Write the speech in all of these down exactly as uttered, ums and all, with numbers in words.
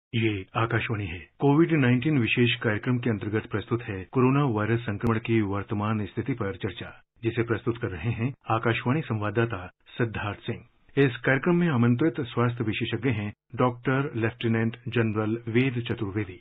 ये आकाशवाणी है। Covid nineteen विशेष कार्यक्रम के अंतर्गत प्रस्तुत है कोरोना वायरस संक्रमण की वर्तमान स्थिति पर चर्चा, जिसे प्रस्तुत कर रहे हैं आकाशवाणी संवाददाता सिद्धार्थ सिंह। इस कार्यक्रम में आमंत्रित स्वास्थ्य विशेषज्ञ हैं doctor lieutenant general Ved Chaturvedi.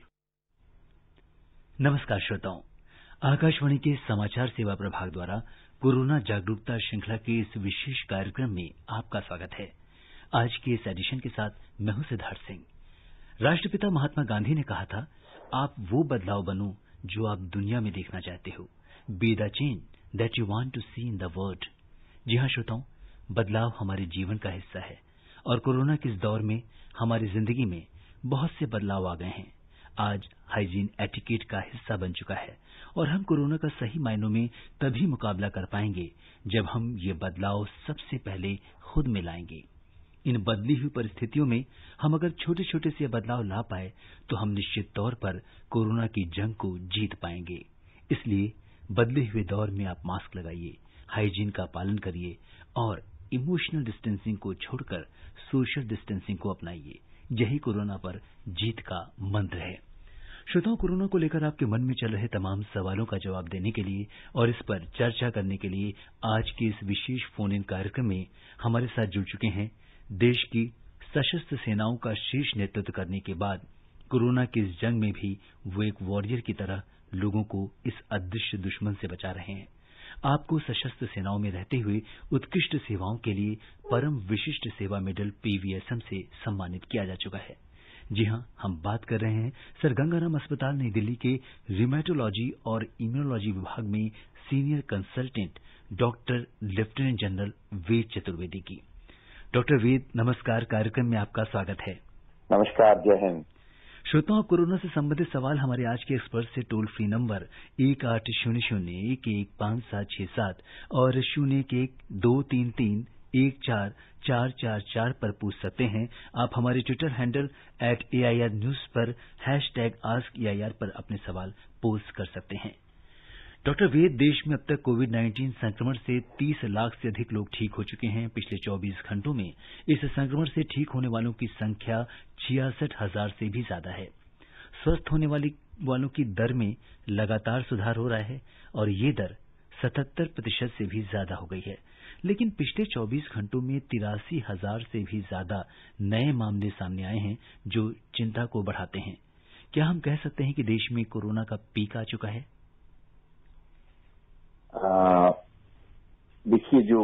नमस्कार श्रोताओं, आकाशवाणी के समाचार सेवा प्रभाग द्वारा कोरोना जागरूकता श्रृंखला के इस विशेष कार्यक्रम में आपका स्वागत है। आज के इस एडिशन के साथ मैं हूं सिद्धार्थ सिंह। राष्ट्रपिता महात्मा गांधी ने कहा था, आप वो बदलाव बनो जो आप दुनिया में देखना चाहते हो। Be the change that you want to see in the world. जी हाँ श्रोताओं, बदलाव हमारे जीवन का हिस्सा है और कोरोना के इस दौर में हमारी जिंदगी में बहुत से बदलाव आ गए हैं। आज हाइजीन एटिकेट का हिस्सा बन चुका है और हम कोरोना का सही मायनों में तभी मुकाबला कर पाएंगे जब हम ये बदलाव सबसे पहले खुद में लाएंगे। इन बदली हुई परिस्थितियों में हम अगर छोटे छोटे से बदलाव ला पाए तो हम निश्चित तौर पर कोरोना की जंग को जीत पाएंगे। इसलिए बदले हुए दौर में आप मास्क लगाइए, हाइजीन का पालन करिए और इमोशनल डिस्टेंसिंग को छोड़कर सोशल डिस्टेंसिंग को अपनाइए। यही कोरोना पर जीत का मंत्र है। श्रोताओं, कोरोना को लेकर आपके मन में चल रहे तमाम सवालों का जवाब देने के लिए और इस पर चर्चा करने के लिए आज के इस विशेष फोन इन कार्यक्रम में हमारे साथ जुड़ चुके हैं देश की सशस्त्र सेनाओं का शीर्ष नेतृत्व करने के बाद कोरोना की इस जंग में भी वो एक वॉरियर की तरह लोगों को इस अदृश्य दुश्मन से बचा रहे हैं। आपको सशस्त्र सेनाओं में रहते हुए उत्कृष्ट सेवाओं के लिए परम विशिष्ट सेवा मेडल पीवीएसएम से सम्मानित किया जा चुका है। जी हां, हम बात कर रहे हैं सर गंगाराम अस्पताल नई दिल्ली के रिमेटोलॉजी और इम्यूनोलॉजी विभाग में senior consultant doctor lieutenant general Ved Chaturvedi की। डॉक्टर वेद, नमस्कार। कार्यक्रम में आपका स्वागत है। नमस्कार, जय हिंद। श्रोताओं, कोरोना से संबंधित सवाल हमारे आज के एक्सपर्ट से टोल फ्री नंबर एक आठ शून्य शून्य एक एक पांच सात छह सात और शून्य एक एक दो तीन तीन एक चार चार चार चार पर पूछ सकते हैं। आप हमारे Twitter handle at A I R news पर hashtag ask A I R पर अपने सवाल पोस्ट कर सकते हैं। डॉक्टर वेद, देश में अब तक कोविड नाइन्टीन संक्रमण से तीस लाख से अधिक लोग ठीक हो चुके हैं। पिछले चौबीस घंटों में इस संक्रमण से ठीक होने वालों की संख्या छियासठ हजार से भी ज्यादा है। स्वस्थ होने वाली वालों की दर में लगातार सुधार हो रहा है और ये दर सतहत्तर प्रतिशत से भी ज्यादा हो गई है। लेकिन पिछले चौबीस घंटों में तिरासी हजार से भी ज्यादा नए मामले सामने आए हैं जो चिंता को बढ़ाते हैं। क्या हम कह सकते हैं कि देश में कोरोना का पीक आ चुका है? देखिए, जो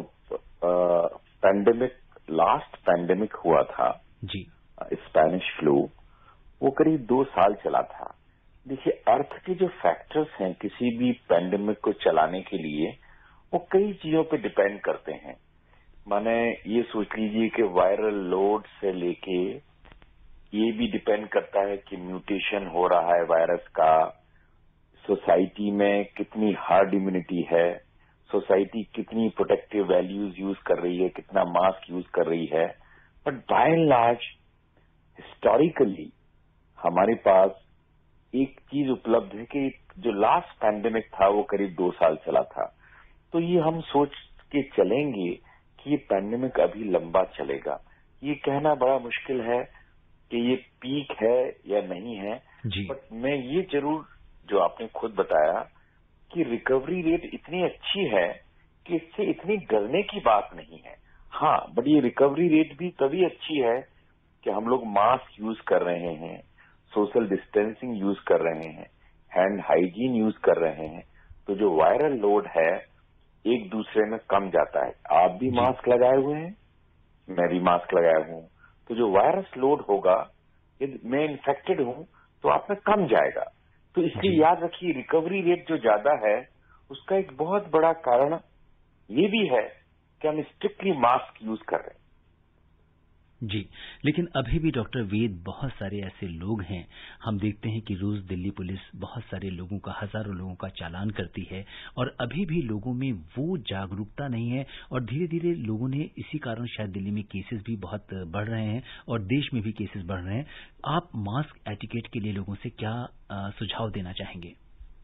पैंडेमिक लास्ट पैंडेमिक हुआ था जी, स्पेनिश फ्लू, वो करीब दो साल चला था। देखिए, अर्थ के जो फैक्टर्स हैं किसी भी पैंडेमिक को चलाने के लिए, वो कई चीजों पे डिपेंड करते हैं। माने ये सोच लीजिए कि वायरल लोड से लेके ये भी डिपेंड करता है कि म्यूटेशन हो रहा है वायरस का, सोसाइटी में कितनी हार्ड इम्यूनिटी है, सोसाइटी कितनी प्रोटेक्टिव वैल्यूज यूज कर रही है, कितना मास्क यूज कर रही है। But by and large historically हमारे पास एक चीज उपलब्ध है कि जो लास्ट पैंडेमिक था वो करीब दो साल चला था। तो ये हम सोच के चलेंगे कि ये पैंडेमिक अभी लंबा चलेगा। ये कहना बड़ा मुश्किल है कि ये पीक है या नहीं है। बट मैं ये जरूर, जो आपने खुद बताया कि रिकवरी रेट इतनी अच्छी है कि इससे इतनी डरने की बात नहीं है। हाँ, बट ये रिकवरी रेट भी तभी अच्छी है कि हम लोग मास्क यूज कर रहे हैं, सोशल डिस्टेंसिंग यूज कर रहे हैं, हैंड हाइजीन यूज कर रहे हैं। तो जो वायरल लोड है एक दूसरे में कम जाता है। आप भी मास्क लगाए हुए हैं, मैं भी मास्क लगाया हूं। तो जो वायरस लोड होगा, यदि मैं इन्फेक्टेड हूं तो आप में कम जाएगा। तो इसलिए याद रखिए, रिकवरी रेट जो ज्यादा है उसका एक बहुत बड़ा कारण ये भी है कि हम स्ट्रिक्टली मास्क यूज कर रहे हैं। जी, लेकिन अभी भी डॉक्टर वेद, बहुत सारे ऐसे लोग हैं, हम देखते हैं कि रोज दिल्ली पुलिस बहुत सारे लोगों का, हजारों लोगों का चालान करती है और अभी भी लोगों में वो जागरूकता नहीं है और धीरे धीरे लोगों ने, इसी कारण शायद दिल्ली में केसेस भी बहुत बढ़ रहे हैं और देश में भी केसेस बढ़ रहे हैं। आप मास्क एटिकेट के लिए लोगों से क्या आ, सुझाव देना चाहेंगे?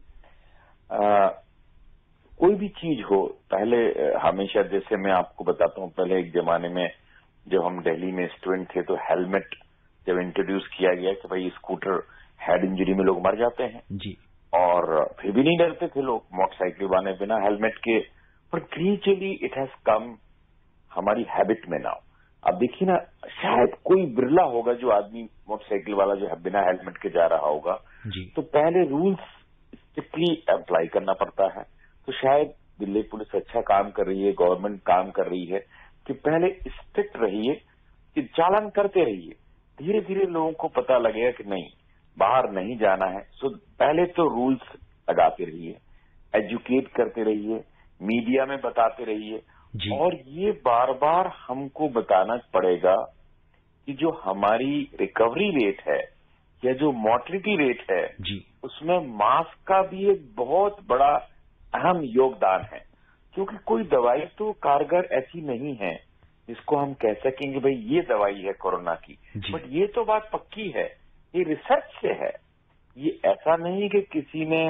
आ, कोई भी चीज हो, पहले हमेशा, जैसे मैं आपको बताता हूँ, पहले एक जमाने में जब हम दिल्ली में स्टूडेंट थे तो हेलमेट जब इंट्रोड्यूस किया गया कि भाई स्कूटर हेड इंजरी में लोग मर जाते हैं जी, और फिर भी नहीं डरते थे लोग मोटरसाइकिल वाले बिना हेलमेट के, पर ग्रेजुअली इट हैज कम हमारी हैबिट में नाउ। अब देखिए ना, शायद कोई बिरला होगा जो आदमी मोटरसाइकिल वाला जो है बिना हेलमेट के जा रहा होगा जी, तो पहले रूल्स स्ट्रिक्टली अप्लाई करना पड़ता है। तो शायद दिल्ली पुलिस अच्छा काम कर रही है, गवर्नमेंट काम कर रही है कि पहले स्ट्रिक्ट रहिए, कि चालान करते रहिए, धीरे धीरे लोगों को पता लगेगा कि नहीं बाहर नहीं जाना है। सो पहले तो रूल्स लगाते रहिए, एजुकेट करते रहिए, मीडिया में बताते रहिए, और ये बार बार हमको बताना पड़ेगा कि जो हमारी रिकवरी रेट है या जो मोर्टेलिटी रेट है जी, उसमें मास्क का भी एक बहुत बड़ा अहम योगदान है, क्योंकि कोई दवाई तो कारगर ऐसी नहीं है जिसको हम कह सकेंगे भाई ये दवाई है कोरोना की। बट ये तो बात पक्की है, ये रिसर्च से है। ये ऐसा नहीं कि किसी ने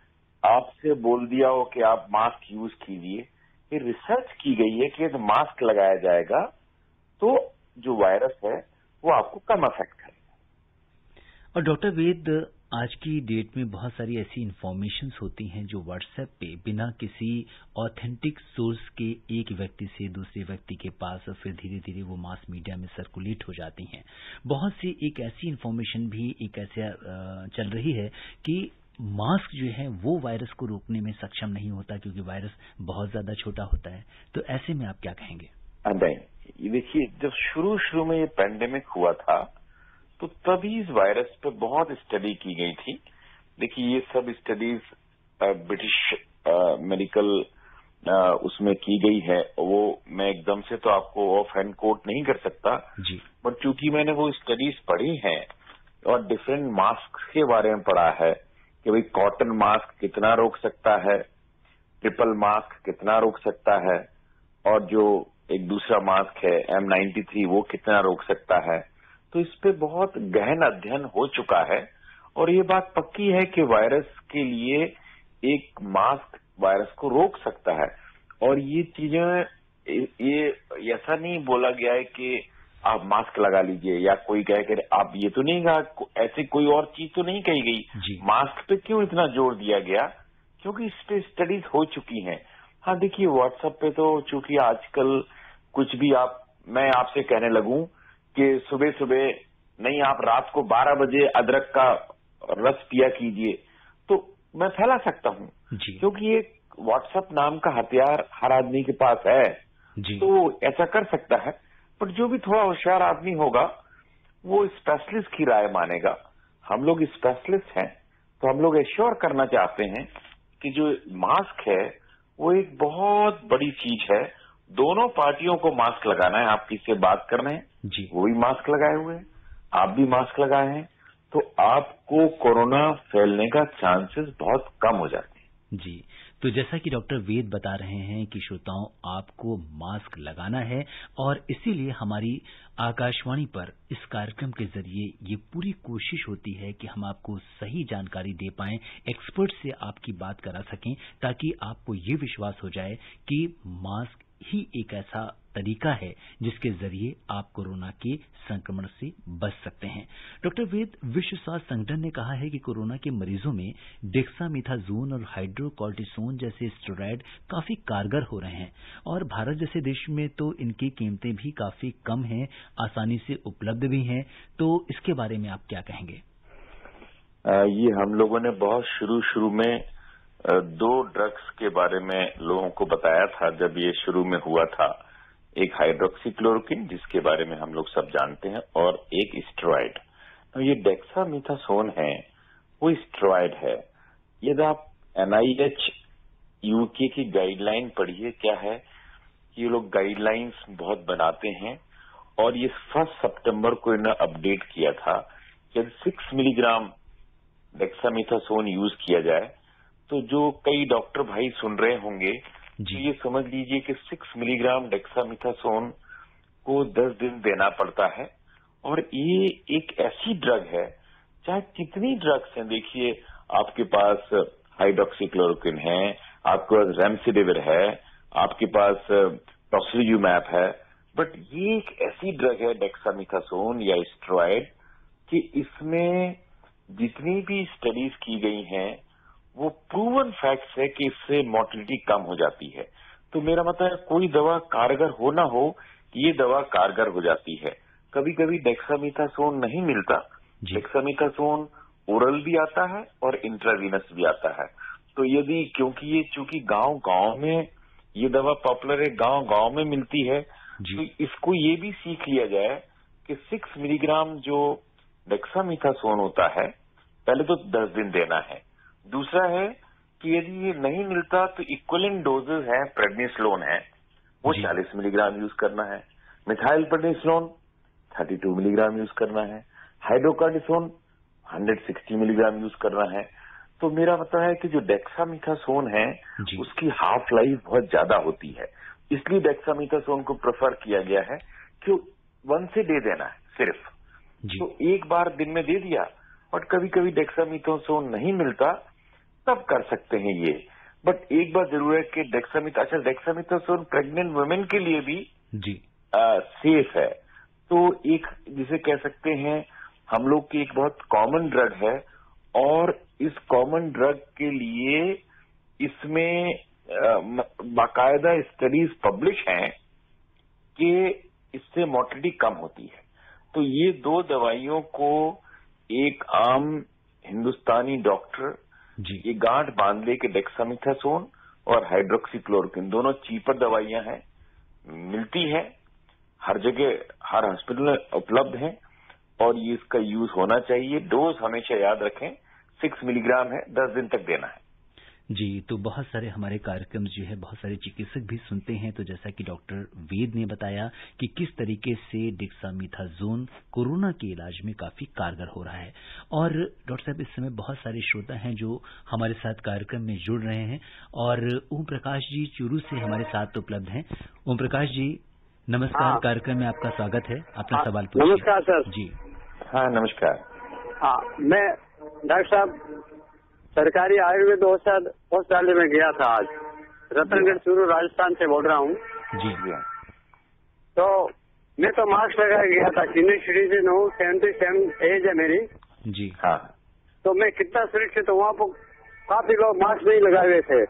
आपसे बोल दिया हो कि आप मास्क यूज कीजिए। ये रिसर्च की गई है कि यदि मास्क लगाया जाएगा तो जो वायरस है वो आपको कम अफेक्ट करेगा। और डॉक्टर वेद, आज की डेट में बहुत सारी ऐसी इन्फॉर्मेशंस होती हैं जो व्हाट्सएप पे बिना किसी ऑथेंटिक सोर्स के एक व्यक्ति से दूसरे व्यक्ति के पास और फिर धीरे धीरे वो मास मीडिया में सर्कुलेट हो जाती हैं। बहुत सी एक ऐसी इन्फॉर्मेशन भी एक ऐसे चल रही है कि मास्क जो है वो वायरस को रोकने में सक्षम नहीं होता क्योंकि वायरस बहुत ज्यादा छोटा होता है। तो ऐसे में आप क्या कहेंगे? नहीं, ये देखिए, जब शुरू शुरू में ये पैंडेमिक हुआ था तो तभी इस वायरस पे बहुत स्टडी की गई थी। देखिए, ये सब स्टडीज ब्रिटिश मेडिकल उसमें की गई है, वो मैं एकदम से तो आपको ऑफ हैंड कोट नहीं कर सकता जी, बट चूंकि मैंने वो स्टडीज पढ़ी हैं और डिफरेंट मास्क के बारे में पढ़ा है कि भाई कॉटन मास्क कितना रोक सकता है, ट्रिपल मास्क कितना रोक सकता है, और जो एक दूसरा मास्क है एम नाइन्टी थ्री वो कितना रोक सकता है। तो इस पे बहुत गहन अध्ययन हो चुका है और ये बात पक्की है कि वायरस के लिए एक मास्क वायरस को रोक सकता है। और ये चीजें, ये ऐसा नहीं बोला गया है कि आप मास्क लगा लीजिए या कोई कहे कि आप ये तो नहीं कहा, ऐसी कोई और चीज तो नहीं कही गई। मास्क पे क्यों इतना जोर दिया गया? क्योंकि इस पे स्टडीज हो चुकी हैं। हाँ देखिए, व्हाट्सएप पे तो चूंकि आजकल कुछ भी आप मैं आपसे कहने लगूं कि सुबह सुबह नहीं, आप रात को बारह बजे अदरक का रस पिया कीजिए, तो मैं फैला सकता हूं, क्योंकि ये व्हाट्सएप नाम का हथियार हर आदमी के पास है जी। तो ऐसा कर सकता है। पर जो भी थोड़ा होशियार आदमी होगा वो स्पेशलिस्ट की राय मानेगा। हम लोग स्पेशलिस्ट हैं तो हम लोग एश्योर करना चाहते हैं कि जो मास्क है वो एक बहुत बड़ी चीज है। दोनों पार्टियों को मास्क लगाना है। आप किससे बात कर रहे हैं जी, वो भी मास्क लगाए हुए हैं, आप भी मास्क लगाए हैं, तो आपको कोरोना फैलने का चांसेस बहुत कम हो जाते हैं जी। तो जैसा कि डॉक्टर वेद बता रहे हैं कि श्रोताओं, आपको मास्क लगाना है और इसीलिए हमारी आकाशवाणी पर इस कार्यक्रम के जरिए ये पूरी कोशिश होती है कि हम आपको सही जानकारी दे पाएं, एक्सपर्ट से आपकी बात करा सकें, ताकि आपको ये विश्वास हो जाए कि मास्क ही एक ऐसा तरीका है जिसके जरिए आप कोरोना के संक्रमण से बच सकते हैं। डॉक्टर वेद, विश्व स्वास्थ्य संगठन ने कहा है कि कोरोना के मरीजों में डेक्सामेथासोन और हाइड्रोकॉर्टिसोन जैसे स्टेरॉयड काफी कारगर हो रहे हैं और भारत जैसे देश में तो इनकी कीमतें भी काफी कम हैं, आसानी से उपलब्ध भी हैं। तो इसके बारे में आप क्या कहेंगे? आ, ये हम लोगों ने बहुत शुरू शुरू में दो ड्रग्स के बारे में लोगों को बताया था जब ये शुरू में हुआ था। एक हाइड्रोक्सीक्लोरोक्विन, जिसके बारे में हम लोग सब जानते हैं, और एक स्टेरॉयड। तो ये डेक्सामेथासोन है, वो स्टेरॉयड है। यदि आप एन आई एच यूके की गाइडलाइन पढ़िए, क्या है कि ये लोग गाइडलाइंस बहुत बनाते हैं और ये फर्स्ट सितंबर को इन्हें अपडेट किया था कि सिक्स मिलीग्राम डेक्सामेथासोन यूज किया जाए तो जो कई डॉक्टर भाई सुन रहे होंगे तो ये समझ लीजिए कि सिक्स मिलीग्राम डेक्सामेथासोन को दस दिन देना पड़ता है। और ये एक ऐसी ड्रग है, चाहे कितनी ड्रग्स हैं, देखिए आपके पास हाइड्रोक्सीक्लोरोक्विन है, आपके पास रेमडेसिविर है, आपके पास टोसिलिजुमैब है, बट ये एक ऐसी ड्रग है डेक्सामेथासोन या स्टेरॉयड कि इसमें जितनी भी स्टडीज की गई हैं वो प्रूवन फैक्ट्स है कि इससे मोर्टेलिटी कम हो जाती है। तो मेरा मतलब है कोई दवा कारगर हो ना हो, ये दवा कारगर हो जाती है। कभी कभी डेक्सामेथासोन नहीं मिलता, डेक्सामेथासोन ओरल भी आता है और इंट्रावीनस भी आता है। तो यदि क्योंकि ये चूंकि गांव गांव में ये दवा पॉपुलर है, गांव गांव में मिलती है, तो इसको ये भी सीख लिया जाए कि सिक्स मिलीग्राम जो डेक्सामेथासोन होता है पहले तो दस दिन देना है। दूसरा है कि यदि ये नहीं मिलता तो इक्विवेलेंट डोजेस है, प्रेडनिसोलोन है वो चालीस मिलीग्राम यूज करना है, मिथाइल प्रेडनिसोलोन बत्तीस मिलीग्राम यूज करना है, हाइड्रोकॉर्टिसोन एक सौ साठ मिलीग्राम यूज करना है। तो मेरा मतलब है कि जो डेक्सामेथासोन है उसकी हाफ लाइफ बहुत ज्यादा होती है, इसलिए डेक्सामेथासोन को प्रेफर किया गया है कि वन से दे देना है सिर्फ। तो एक बार दिन में दे दिया, और कभी कभी डेक्सामेथासोन नहीं मिलता तब कर सकते हैं ये। बट एक बात जरूर है कि डेक्सामेथा अच्छा डेक्सामेथासोन प्रेग्नेंट वुमेन के लिए भी जी आ, सेफ है। तो एक जिसे कह सकते हैं हम लोग की एक बहुत कॉमन ड्रग है, और इस कॉमन ड्रग के लिए इसमें बाकायदा स्टडीज पब्लिश हैं कि इससे मोर्टेलिटी कम होती है। तो ये दो दवाइयों को एक आम हिंदुस्तानी डॉक्टर जी ये गांठ बांध ले कि डेक्सामेथासोन और हाइड्रोक्सीक्लोरोक्विन दोनों चीपर दवाइयां हैं, मिलती है हर जगह, हर हॉस्पिटल में उपलब्ध है, और ये इसका यूज होना चाहिए। डोज हमेशा याद रखें सिक्स मिलीग्राम है, दस दिन तक देना है। जी, तो बहुत सारे हमारे कार्यक्रम जो है बहुत सारे चिकित्सक भी सुनते हैं, तो जैसा कि डॉक्टर वेद ने बताया कि किस तरीके से डेक्सामेथासोन कोरोना के इलाज में काफी कारगर हो रहा है। और डॉक्टर साहब इस समय बहुत सारे श्रोता हैं जो हमारे साथ कार्यक्रम में जुड़ रहे हैं, और ओम प्रकाश जी चूरू से हमारे साथ उपलब्ध हैं। ओम प्रकाश जी नमस्कार, कार्यक्रम में आपका स्वागत है, अपना सवाल पूछिए। नमस्कार सर। जी हाँ नमस्कार। हाँ, मैं डॉक्टर साहब सरकारी आयुर्वेद औषधालय में गया था आज, रतनगढ़ चूरू राजस्थान से बोल रहा हूँ। जी तो मैं तो मास्क लगा गया था, सीनियर सिटीजन हूँ, सेवेंटी सेवन एज है मेरी। जी हाँ, तो मैं कितना सुरक्षित हूँ, वहाँ पर काफी लोग मास्क नहीं लगाए हुए थे।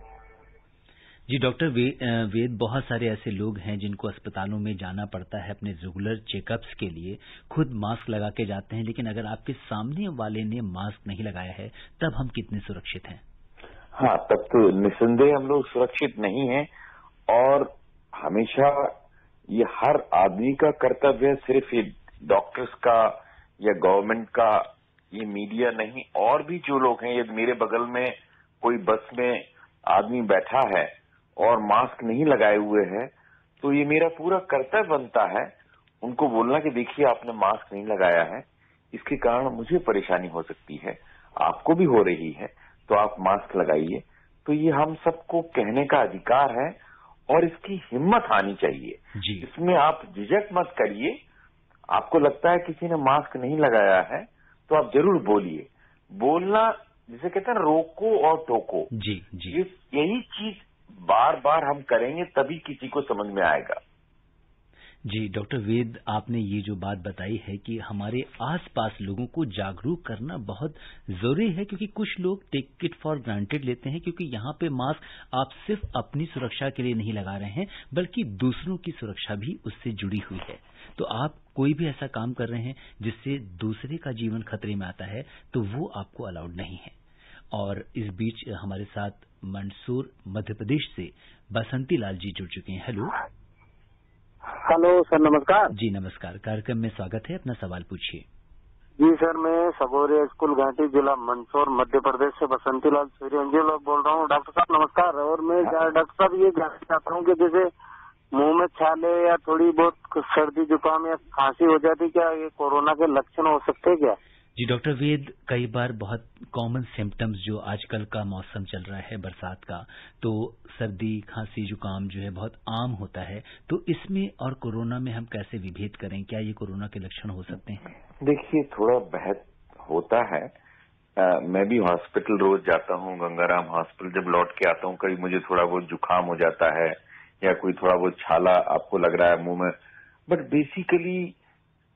जी डॉक्टर वे, वेद बहुत सारे ऐसे लोग हैं जिनको अस्पतालों में जाना पड़ता है अपने रेगुलर चेकअप्स के लिए, खुद मास्क लगा के जाते हैं, लेकिन अगर आपके सामने वाले ने मास्क नहीं लगाया है तब हम कितने सुरक्षित हैं? हाँ, तब तो निसंदेह हम लोग सुरक्षित नहीं हैं, और हमेशा ये हर आदमी का कर्तव्य है, सिर्फ ये डॉक्टर्स का या गवर्नमेंट का, ये मीडिया नहीं, और भी जो लोग हैं। यदि मेरे बगल में कोई बस में आदमी बैठा है और मास्क नहीं लगाए हुए हैं, तो ये मेरा पूरा कर्तव्य बनता है उनको बोलना कि देखिए आपने मास्क नहीं लगाया है, इसके कारण मुझे परेशानी हो सकती है, आपको भी हो रही है, तो आप मास्क लगाइए। तो ये हम सबको कहने का अधिकार है, और इसकी हिम्मत आनी चाहिए जी। इसमें आप झिझक मत करिए। आपको लगता है किसी ने मास्क नहीं लगाया है तो आप जरूर बोलिए। बोलना जिसे कहते हैं रोको और टोको, जी जी यही चीज बार बार हम करेंगे तभी किसी को समझ में आएगा। जी डॉक्टर वेद, आपने ये जो बात बताई है कि हमारे आसपास लोगों को जागरूक करना बहुत जरूरी है, क्योंकि कुछ लोग टेक इट फॉर ग्रांटेड लेते हैं, क्योंकि यहाँ पे मास्क आप सिर्फ अपनी सुरक्षा के लिए नहीं लगा रहे हैं बल्कि दूसरों की सुरक्षा भी उससे जुड़ी हुई है। तो आप कोई भी ऐसा काम कर रहे हैं जिससे दूसरे का जीवन खतरे में आता है तो वो आपको अलाउड नहीं है। और इस बीच हमारे साथ मंदसौर मध्य प्रदेश से बसंती लाल जी जुड़ चुके हैं। हेलो हेलो सर, नमस्कार। जी नमस्कार, कार्यक्रम में स्वागत है, अपना सवाल पूछिए। जी सर, मैं सबोरिया स्कूल घाटी जिला मंदसौर मध्य प्रदेश से बसंती लाल सूर्यंजन बोल रहा हूँ। डॉक्टर साहब नमस्कार। और मैं डॉक्टर साहब ये जानना चाहता हूँ कि जैसे मुंह में छाले या थोड़ी बहुत सर्दी जुकाम या खांसी हो जाती, क्या ये कोरोना के लक्षण हो सकते हैं क्या? जी डॉक्टर वेद, कई बार बहुत कॉमन सिम्टम्स जो आजकल का मौसम चल रहा है बरसात का, तो सर्दी खांसी जुकाम जो है बहुत आम होता है, तो इसमें और कोरोना में हम कैसे विभेद करें? क्या ये कोरोना के लक्षण हो सकते हैं? देखिए, थोड़ा बहस होता है। आ, मैं भी हॉस्पिटल रोज जाता हूँ, गंगाराम हॉस्पिटल। जब लौट के आता हूँ कभी मुझे थोड़ा बहुत जुकाम हो जाता है या कोई थोड़ा बहुत छाला आपको लग रहा है मुंह में, बट बेसिकली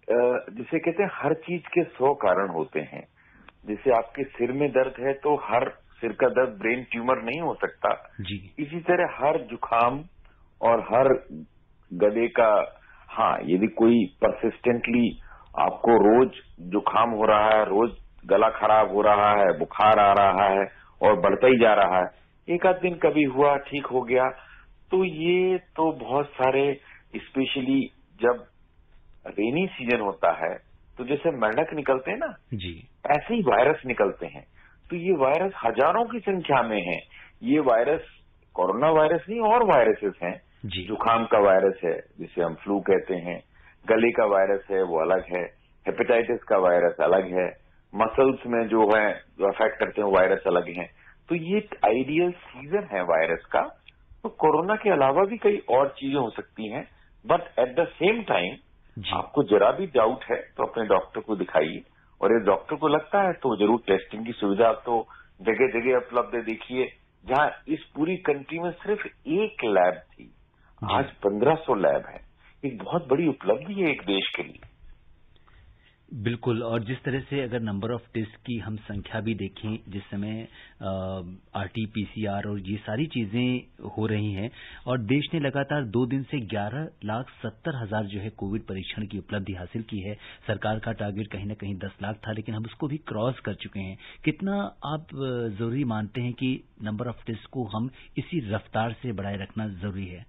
जिसे कहते हैं हर चीज के सौ कारण होते हैं। जैसे आपके सिर में दर्द है तो हर सिर का दर्द ब्रेन ट्यूमर नहीं हो सकता जी। इसी तरह हर जुकाम और हर गले का, हाँ यदि कोई परसिस्टेंटली आपको रोज जुकाम हो रहा है, रोज गला खराब हो रहा है, बुखार आ रहा है और बढ़ता ही जा रहा है, एक आध दिन कभी हुआ ठीक हो गया, तो ये तो बहुत सारे, स्पेशली जब रेनी सीजन होता है तो जैसे मेंढक निकलते हैं ना जी, ऐसे ही वायरस निकलते हैं। तो ये वायरस हजारों की संख्या में है। ये वायरस कोरोना वायरस नहीं और वायरसेस हैं। जुकाम का वायरस है जिसे हम फ्लू कहते हैं, गले का वायरस है वो अलग है, हेपेटाइटिस का वायरस अलग है, मसल्स में जो है जो अफेक्ट करते हैं वायरस अलग हैं। तो ये एक आइडियल सीजन है वायरस का। तो कोरोना के अलावा भी कई और चीजें हो सकती हैं, but at the same time आपको जरा भी डाउट है तो अपने डॉक्टर को दिखाइए, और यदि डॉक्टर को लगता है तो जरूर टेस्टिंग की सुविधा तो जगह जगह उपलब्ध है। देखिए जहां इस पूरी कंट्री में सिर्फ एक लैब थी, आज पंद्रह सौ लैब है। एक बहुत बड़ी उपलब्धि है एक देश के लिए। बिल्कुल, और जिस तरह से अगर नंबर ऑफ टेस्ट की हम संख्या भी देखें, जिस समय आरटी पीसीआर और ये सारी चीजें हो रही हैं, और देश ने लगातार दो दिन से ग्यारह लाख सत्तर हजार जो है कोविड परीक्षण की उपलब्धि हासिल की है। सरकार का टारगेट कहीं न कहीं दस लाख था, लेकिन हम उसको भी क्रॉस कर चुके हैं। कितना आप जरूरी मानते हैं कि नंबर ऑफ टेस्ट को हम इसी रफ्तार से बढ़ाए रखना जरूरी है?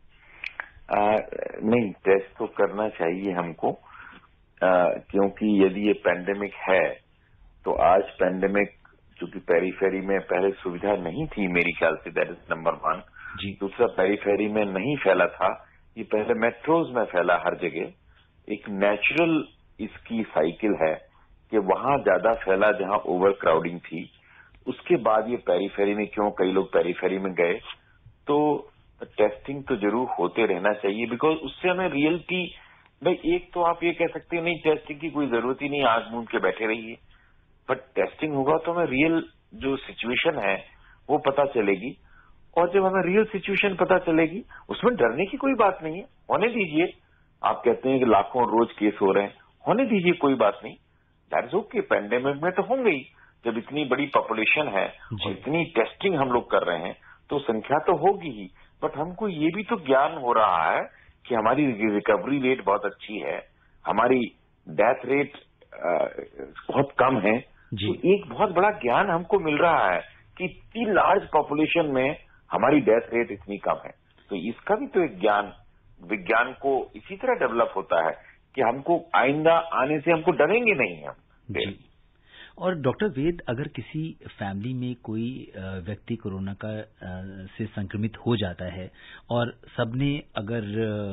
आ, नहीं, टेस्ट तो करना चाहिए हमको, Uh, क्योंकि यदि ये पैंडेमिक है तो आज पैंडेमिक चूंकि पेरीफेरी में पहले सुविधा नहीं थी मेरी ख्याल से, दैट इज नंबर वन। दूसरा, पेरीफेरी में नहीं फैला था, ये पहले मेट्रोज में फैला हर जगह। एक नेचुरल इसकी साइकिल है कि वहां ज्यादा फैला जहां ओवर क्राउडिंग थी। उसके बाद ये पेरीफेरी में क्यों कई लोग पेरीफेरी में गए, तो टेस्टिंग तो जरूर होते रहना चाहिए, बिकॉज उससे हमें रियलिटी, भाई एक तो आप ये कह सकते हैं नहीं टेस्टिंग की कोई जरूरत ही नहीं, आग मूंद के बैठे रहिए, बट टेस्टिंग होगा तो हमें रियल जो सिचुएशन है वो पता चलेगी, और जब हमें रियल सिचुएशन पता चलेगी उसमें डरने की कोई बात नहीं है, होने दीजिए। आप कहते हैं कि लाखों रोज केस हो रहे हैं, होने दीजिए, कोई बात नहीं, दैट इज ओके। पैंडेमिक में तो होंगे ही, जब इतनी बड़ी पॉपुलेशन है और इतनी टेस्टिंग हम लोग कर रहे हैं तो संख्या तो होगी ही, बट हमको ये भी तो ज्ञान हो रहा है कि हमारी रिकवरी रेट बहुत अच्छी है, हमारी डेथ रेट बहुत कम है। तो एक बहुत बड़ा ज्ञान हमको मिल रहा है कि इतनी लार्ज पॉपुलेशन में हमारी डेथ रेट इतनी कम है। तो इसका भी तो एक ज्ञान, विज्ञान को इसी तरह डेवलप होता है कि हमको आइंदा आने से हमको डरेंगे नहीं हम। जी। और डॉक्टर वेद, अगर किसी फैमिली में कोई व्यक्ति कोरोना का से संक्रमित हो जाता है और सबने अगर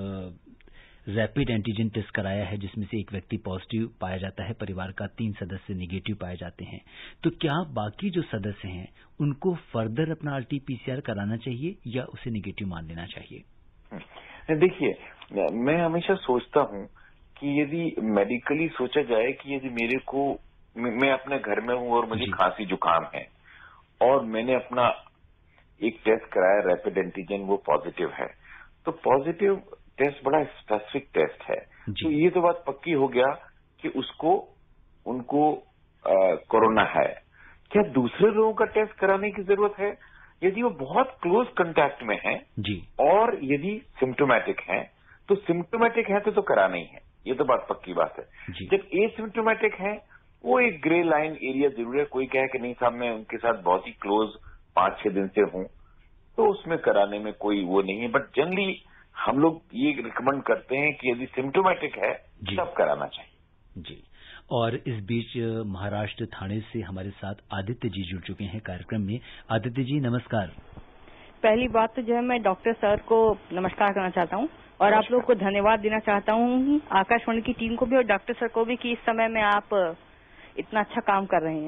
रैपिड एंटीजन टेस्ट कराया है जिसमें से एक व्यक्ति पॉजिटिव पाया जाता है, परिवार का तीन सदस्य नेगेटिव पाए जाते हैं, तो क्या बाकी जो सदस्य हैं उनको फर्दर अपना आरटी पीसीआर कराना चाहिए या उसे नेगेटिव मान लेना चाहिए? देखिए, मैं हमेशा सोचता हूं कि यदि मेडिकली सोचा जाए कि यदि मेरे को, मैं अपने घर में हूं और मुझे खांसी जुकाम है और मैंने अपना एक टेस्ट कराया रैपिड एंटीजन, वो पॉजिटिव है, तो पॉजिटिव टेस्ट बड़ा स्पेसिफिक टेस्ट है। तो ये तो बात पक्की हो गया कि उसको उनको कोरोना है। क्या दूसरे लोगों का टेस्ट कराने की जरूरत है? यदि वो बहुत क्लोज कांटेक्ट में है जी, और यदि सिम्टोमेटिक है, तो सिम्टोमेटिक है तो, तो कराना ही है, ये तो बात पक्की बात है। जब एसिम्टोमेटिक है, वो एक ग्रे लाइन एरिया जरूर है। कोई कहे कि नहीं साहब मैं उनके साथ बहुत ही क्लोज पांच छह दिन से हूं, तो उसमें कराने में कोई वो नहीं है। बट जनरली हम लोग ये रिकमेंड करते हैं कि यदि सिम्टोमेटिक है तब कराना चाहिए। जी। और इस बीच महाराष्ट्र थाने से हमारे साथ आदित्य जी जुड़ चुके हैं कार्यक्रम में। आदित्य जी नमस्कार। पहली बात तो जो है मैं डॉक्टर सर को नमस्कार करना चाहता हूं और आप लोग को धन्यवाद देना चाहता हूं, आकाशवाणी की टीम को भी और डॉक्टर सर को भी, कि इस समय में आप इतना अच्छा काम कर रहे हैं।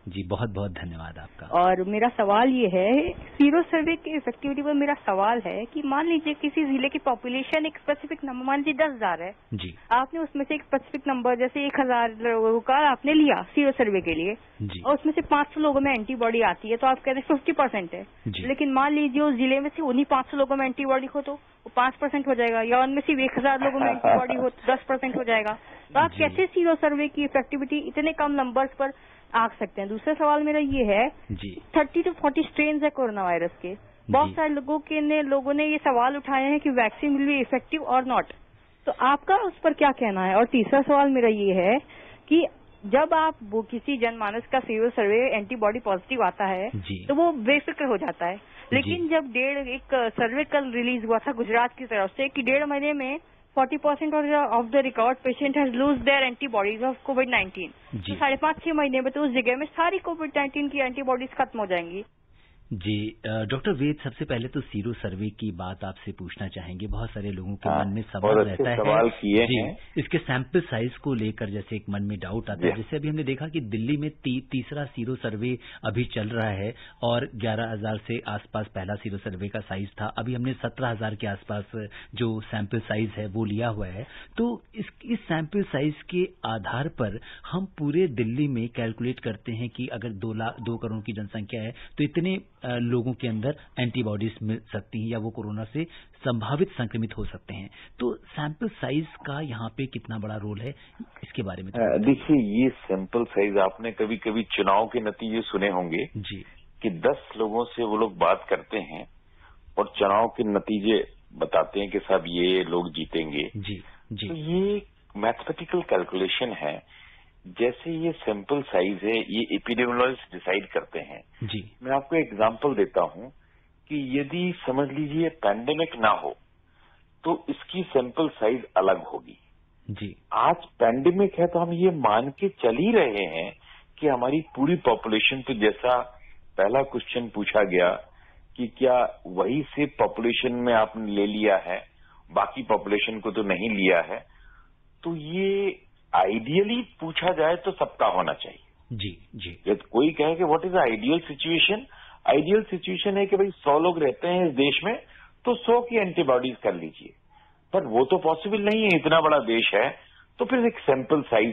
जी, बहुत बहुत धन्यवाद आपका। और मेरा सवाल ये है, सीरो सर्वे की इफेक्टिविटी पर मेरा सवाल है कि मान लीजिए किसी जिले की पॉपुलेशन एक स्पेसिफिक नंबर, मान लीजिए दस हजार है जी, आपने उसमें से एक स्पेसिफिक नंबर जैसे एक हजार लोगों का आपने लिया सीरो सर्वे के लिए जी, और उसमें से पांच सौ लोगों में एंटीबॉडी आती है, तो आप कहते हैं फिफ्टी परसेंट है। जी। लेकिन मान लीजिए उस जिले में से उन्हीं पांच सौ लोगों में एंटीबॉडी हो तो वो पांच परसेंट हो जाएगा, या उनमें सिर्फ एक हजार लोगों में एंटीबॉडी हो तो दस परसेंट हो जाएगा। तो आप जी। कैसे सीरो सर्वे की इफेक्टिविटी इतने कम नंबर्स पर आंक सकते हैं? दूसरा सवाल मेरा ये है, जी, थर्टी टू फोर्टी स्ट्रेन है कोरोना वायरस के, बहुत जी। सारे लोगों के ने लोगों ने ये सवाल उठाए हैं कि वैक्सीन विल बी इफेक्टिव और नॉट, तो आपका उस पर क्या कहना है? और तीसरा सवाल मेरा ये है कि जब आप वो किसी जनमानस का सीरो सर्वे एंटीबॉडी पॉजिटिव आता है जी। तो वो बेफिक्र हो जाता है, लेकिन जब डेढ़ एक सर्वे कल रिलीज हुआ था गुजरात की तरफ से कि डेढ़ महीने में forty percent of the record patient has lose their antibodies of COVID nineteen, तो साढ़े पांच छह महीने में तो उस जगह में सारी कोविड नाइन्टीन की एंटीबॉडीज खत्म हो जाएंगी। जी, डॉक्टर वेद, सबसे पहले तो सीरो सर्वे की बात आपसे पूछना चाहेंगे। बहुत सारे लोगों के हाँ, मन में सवाल रहता है सवाल किए जी, हैं। इसके सैंपल साइज को लेकर जैसे एक मन में डाउट आता है। जैसे अभी हमने देखा कि दिल्ली में ती, तीसरा सीरो सर्वे अभी चल रहा है और ग्यारह हजार से आसपास पहला सीरो सर्वे का साइज था। अभी हमने सत्रह हजार के आसपास जो सैंपल साइज है वो लिया हुआ है। तो इस इस सैंपल साइज के आधार पर हम पूरे दिल्ली में कैलकुलेट करते हैं कि अगर दो लाख दो करोड़ की जनसंख्या है तो इतने लोगों के अंदर एंटीबॉडीज मिल सकती हैं या वो कोरोना से संभावित संक्रमित हो सकते हैं। तो सैंपल साइज का यहाँ पे कितना बड़ा रोल है, इसके बारे में? देखिए, ये सैंपल साइज आपने कभी कभी चुनाव के नतीजे सुने होंगे जी, कि दस लोगों से वो लोग बात करते हैं और चुनाव के नतीजे बताते हैं कि साहब ये लोग जीतेंगे। जी जी। तो ये मैथमेटिकल कैलकुलेशन है। जैसे ये सैंपल साइज है, ये एपिडेमियोलॉजिस्ट डिसाइड करते हैं। जी, मैं आपको एग्जांपल देता हूं कि यदि समझ लीजिए पैंडेमिक ना हो तो इसकी सैंपल साइज अलग होगी। जी, आज पैंडेमिक है तो हम ये मान के चल ही रहे हैं कि हमारी पूरी पॉपुलेशन, तो जैसा पहला क्वेश्चन पूछा गया कि क्या वही से पॉपुलेशन में आपने ले लिया है, बाकी पॉपुलेशन को तो नहीं लिया है, तो ये आइडियली पूछा जाए तो सबका होना चाहिए। जी जी। यदि कोई कहे कि what is ideal situation, ideal situation है कि भाई सौ लोग रहते हैं इस देश में तो सौ की एंटीबॉडीज कर लीजिए, पर वो तो पॉसिबल नहीं है, इतना बड़ा देश है। तो फिर एक सैंपल साइज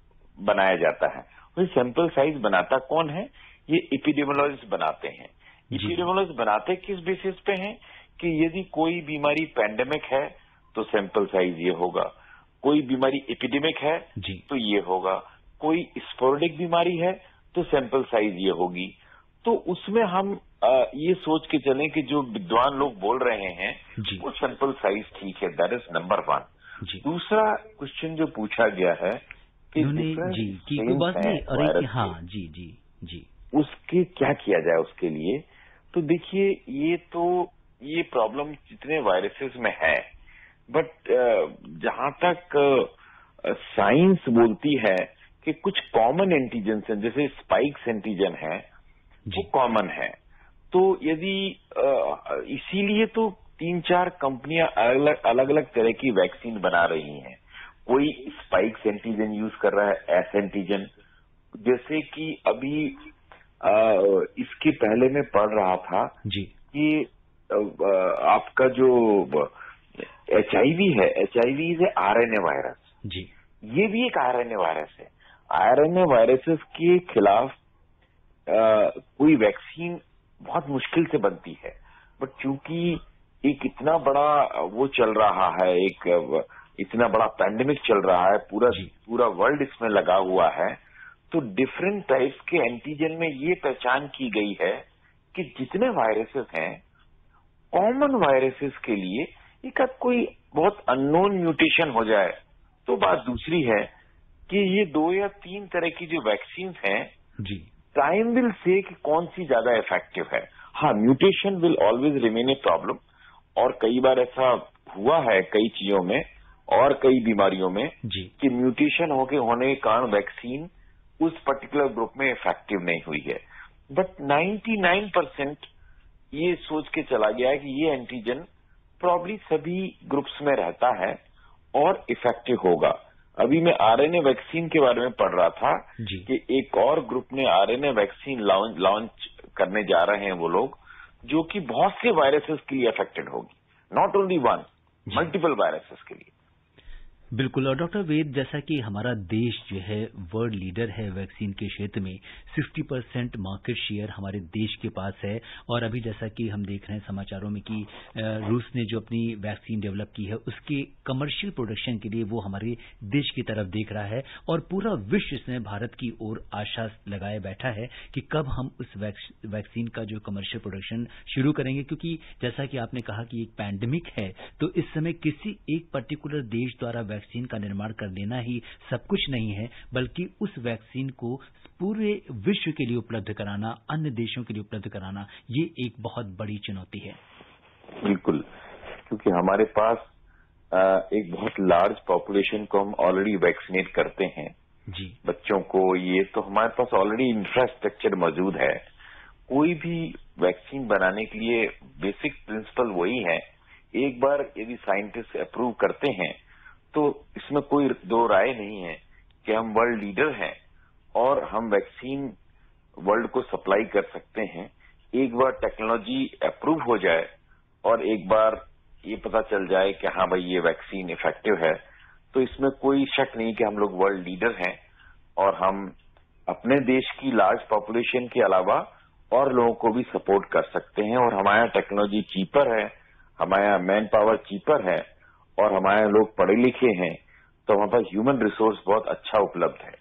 बनाया जाता है। वही सैंपल साइज बनाता कौन है? ये एपिडेमियोलॉजिस्ट बनाते हैं। एपिडेमियोलॉजिस्ट बनाते किस बेसिस पे हैं कि यदि कोई बीमारी पैंडेमिक है तो सैंपल साइज ये होगा, कोई बीमारी एपिडेमिक है जी, तो ये होगा, कोई स्पोरेडिक बीमारी है तो सैंपल साइज ये होगी। तो उसमें हम आ, ये सोच के चलें कि जो विद्वान लोग बोल रहे हैं जी, वो सैंपल साइज ठीक है। That is number one. दूसरा क्वेश्चन जो पूछा गया है कि जी की कोई बात नहीं, और हाँ जी जी जी, उसके क्या किया जाए उसके लिए? तो देखिए, ये तो ये प्रॉब्लम जितने वायरसेस में है, बट uh, जहां तक साइंस uh, बोलती है कि कुछ कॉमन एंटीजन हैं, जैसे स्पाइक्स एंटीजन है वो कॉमन है, तो यदि uh, इसीलिए तो तीन चार कंपनियां अलग अलग अलग तरह की वैक्सीन बना रही हैं। कोई स्पाइक्स एंटीजन यूज कर रहा है, एस एंटीजन, जैसे कि अभी uh, इसके पहले मैं पढ़ रहा था जी कि uh, आपका जो एच आई वी है, H I V is a R N A virus जी, ये भी एक आर एन ए वायरस है। आर एन ए वायरसेस के खिलाफ आ, कोई वैक्सीन बहुत मुश्किल से बनती है, बट चूंकि एक इतना बड़ा वो चल रहा है, एक इतना बड़ा पैंडेमिक चल रहा है, पूरा पूरा वर्ल्ड इसमें लगा हुआ है, तो डिफरेंट टाइप्स के एंटीजन में ये पहचान की गई है कि जितने वायरसेस हैं, कॉमन वायरसेस के लिए एक कोई बहुत अननोन म्यूटेशन हो जाए तो बात दूसरी है कि ये दो या तीन तरह की जो वैक्सीन हैं जी, टाइम विल से कि कौन सी ज्यादा इफेक्टिव है। हाँ, mutation will always remain a problem, और कई बार ऐसा हुआ है कई चीजों में और कई बीमारियों में जी, कि म्यूटेशन होके होने के कारण वैक्सीन उस पर्टिकुलर ग्रुप में इफेक्टिव नहीं हुई है। बट निन्यानवे परसेंट ये सोच के चला गया है कि ये एंटीजन प्रॉब्ली सभी ग्रुप्स में रहता है और इफेक्टिव होगा। अभी मैं आरएनए वैक्सीन के बारे में पढ़ रहा था जी। कि एक और ग्रुप ने आरएनए वैक्सीन लॉन्च करने जा रहे हैं वो लोग, जो कि बहुत से वायरसेस के लिए अफेक्टेड होगी, not only one, multiple viruses के लिए। बिल्कुल। और डॉक्टर वेद, जैसा कि हमारा देश जो है वर्ल्ड लीडर है वैक्सीन के क्षेत्र में, साठ परसेंट मार्केट शेयर हमारे देश के पास है। और अभी जैसा कि हम देख रहे हैं समाचारों में कि रूस ने जो अपनी वैक्सीन डेवलप की है उसके कमर्शियल प्रोडक्शन के लिए वो हमारे देश की तरफ देख रहा है और पूरा विश्व इसमें भारत की ओर आशा लगाए बैठा है कि कब हम उस वैक्सीन का जो कमर्शियल प्रोडक्शन शुरू करेंगे। क्योंकि जैसा कि आपने कहा कि एक पैंडेमिक है, तो इस समय किसी एक पर्टिकुलर देश द्वारा वैक्सीन का निर्माण कर लेना ही सब कुछ नहीं है, बल्कि उस वैक्सीन को पूरे विश्व के लिए उपलब्ध कराना, अन्य देशों के लिए उपलब्ध कराना, ये एक बहुत बड़ी चुनौती है। बिल्कुल, क्योंकि हमारे पास एक बहुत लार्ज पॉपुलेशन को हम ऑलरेडी वैक्सीनेट करते हैं जी। बच्चों को, ये तो हमारे पास ऑलरेडी इंफ्रास्ट्रक्चर मौजूद है। कोई भी वैक्सीन बनाने के लिए बेसिक प्रिंसिपल वही है, एक बार यदि साइंटिस्ट अप्रूव करते हैं तो इसमें कोई दो राय नहीं है कि हम वर्ल्ड लीडर हैं और हम वैक्सीन वर्ल्ड को सप्लाई कर सकते हैं। एक बार टेक्नोलॉजी अप्रूव हो जाए और एक बार ये पता चल जाए कि हाँ भाई ये वैक्सीन इफेक्टिव है, तो इसमें कोई शक नहीं कि हम लोग वर्ल्ड लीडर हैं और हम अपने देश की लार्ज पॉपुलेशन के अलावा और लोगों को भी सपोर्ट कर सकते हैं। और हमारा टेक्नोलॉजी चीपर है, हमारा मैन पावर चीपर है और हमारे लोग पढ़े लिखे हैं, तो हमारे पास ह्यूमन रिसोर्स बहुत अच्छा उपलब्ध है।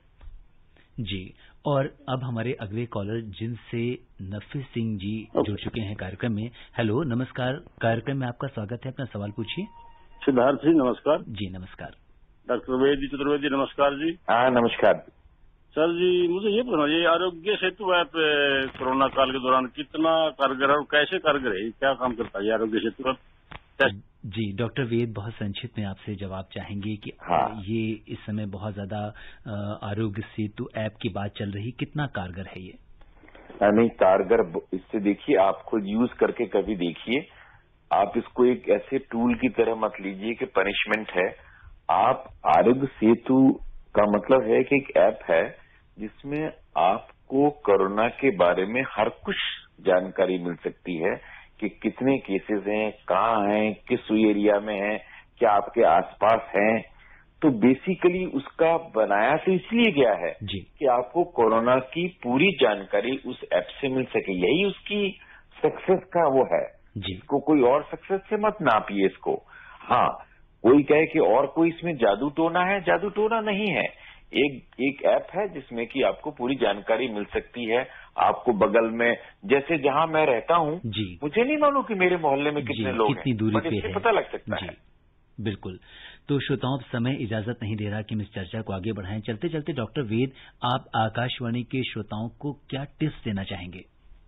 जी। और अब हमारे अगले कॉलर जिनसे नफीस सिंह जी जुड़ चुके हैं कार्यक्रम में। हेलो, नमस्कार, कार्यक्रम में आपका स्वागत है, अपना सवाल पूछिए। सिद्धार्थ जी नमस्कार। जी नमस्कार। डॉक्टर वेद जी, चतुर्वेदी नमस्कार जी। हाँ नमस्कार सर जी, मुझे ये पूछना, ये आरोग्य सेतु ऐप कोरोना काल के दौरान कितना कारगर है और कैसे कारगर है, क्या काम करता है आरोग्य सेतु ऐप? जी, डॉक्टर वेद बहुत संक्षिप्त में आपसे जवाब चाहेंगे कि हाँ। ये इस समय बहुत ज्यादा आरोग्य सेतु ऐप की बात चल रही, कितना कारगर है ये? नहीं, कारगर इससे देखिए, आप खुद यूज करके कभी देखिए, आप इसको एक ऐसे टूल की तरह मत लीजिए कि पनिशमेंट है। आप आरोग्य सेतु का मतलब है कि एक ऐप है जिसमें आपको कोरोना के बारे में हर कुछ जानकारी मिल सकती है कि कितने केसेस हैं, कहाँ हैं, किस एरिया में हैं, क्या आपके आसपास हैं। तो बेसिकली उसका बनाया तो इसलिए गया है जी। कि आपको कोरोना की पूरी जानकारी उस ऐप से मिल सके। यही उसकी सक्सेस का वो है जी। इसको कोई और सक्सेस से मत नापिए इसको। हाँ, कोई कहे कि और कोई इसमें जादू टोना है, जादू टोना नहीं है। एक एक ऐप है जिसमें कि आपको पूरी जानकारी मिल सकती है। आपको बगल में, जैसे जहां मैं रहता हूं, मुझे नहीं मालूम कि मेरे मोहल्ले में कितने लोग कितनी दूरी पे है, पता लग सकता जी। है। बिल्कुल। तो श्रोताओं, समय इजाजत नहीं दे रहा कि हम इस चर्चा को आगे बढ़ाएं। चलते चलते डॉक्टर वेद, आप आकाशवाणी के श्रोताओं को क्या टिप्स देना चाहेंगे?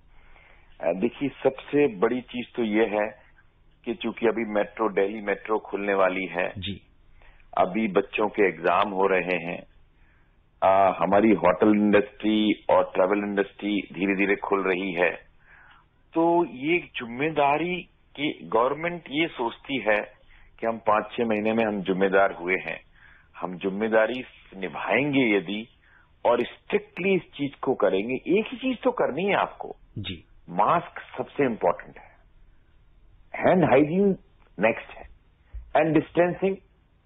देखिए, सबसे बड़ी चीज तो ये है कि चूंकि अभी मेट्रो, दिल्ली मेट्रो खुलने वाली है जी, अभी बच्चों के एग्जाम हो रहे हैं, आ, हमारी होटल इंडस्ट्री और ट्रैवल इंडस्ट्री धीरे धीरे खुल रही है, तो ये जिम्मेदारी की गवर्नमेंट ये सोचती है कि हम पांच छह महीने में हम जिम्मेदार हुए हैं, हम जिम्मेदारी निभाएंगे यदि और स्ट्रिक्टली इस चीज को करेंगे। एक ही चीज तो करनी है आपको जी, मास्क सबसे इंपॉर्टेंट है, हैंड हाइजीन नेक्स्ट है, एंड डिस्टेंसिंग,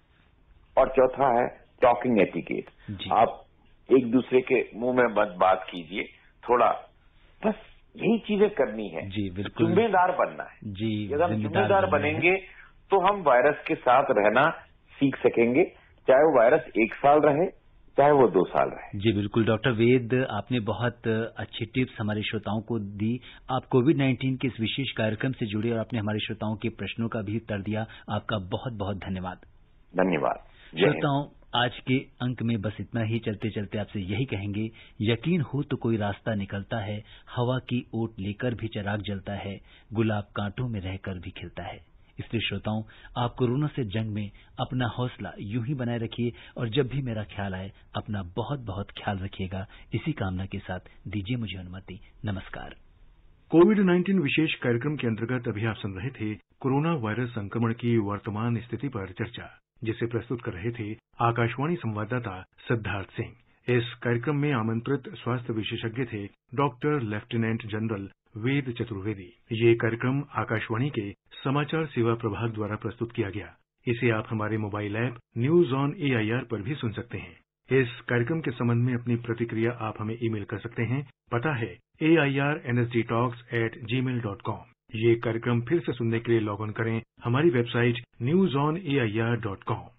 और चौथा है टॉकिंग एटिकेट। आप एक दूसरे के मुंह में मत बात कीजिए, थोड़ा, बस यही चीजें करनी है जी। बिल्कुल, जिम्मेदार बनना है जी। यदि हम जिम्मेदार बनेंगे तो हम वायरस के साथ रहना सीख सकेंगे, चाहे वो वायरस एक साल रहे चाहे वो दो साल रहे। जी बिल्कुल। डॉक्टर वेद, आपने बहुत अच्छी टिप्स हमारे श्रोताओं को दी। आप कोविड नाइन्टीन के इस विशेष कार्यक्रम से जुड़े और आपने हमारे श्रोताओं के प्रश्नों का भी उत्तर दिया, आपका बहुत बहुत धन्यवाद। धन्यवाद श्रोताओं, आज के अंक में बस इतना ही। चलते चलते आपसे यही कहेंगे, यकीन हो तो कोई रास्ता निकलता है, हवा की ओट लेकर भी चिराग जलता है, गुलाब कांटों में रहकर भी खिलता है। इसलिए श्रोताओं, आप कोरोना से जंग में अपना हौसला यूं ही बनाए रखिए और जब भी मेरा ख्याल आए अपना बहुत बहुत ख्याल रखिएगा। इसी कामना के साथ दीजिए मुझे अनुमति। नमस्कार। कोविड नाइन्टीन विशेष कार्यक्रम के अंतर्गत अभी आप सुन रहे थे कोरोना वायरस संक्रमण की वर्तमान स्थिति पर चर्चा, जिसे प्रस्तुत कर रहे थे आकाशवाणी संवाददाता सिद्धार्थ सिंह। इस कार्यक्रम में आमंत्रित स्वास्थ्य विशेषज्ञ थे doctor lieutenant general Ved Chaturvedi. ये कार्यक्रम आकाशवाणी के समाचार सेवा प्रभाग द्वारा प्रस्तुत किया गया। इसे आप हमारे mobile app news on A I R पर भी सुन सकते हैं। इस कार्यक्रम के संबंध में अपनी प्रतिक्रिया आप हमें ईमेल कर सकते हैं। पता है A I R N S D talks at gmail dot com. ये कार्यक्रम फिर से सुनने के लिए लॉग ऑन करें हमारी website news on A I R dot com.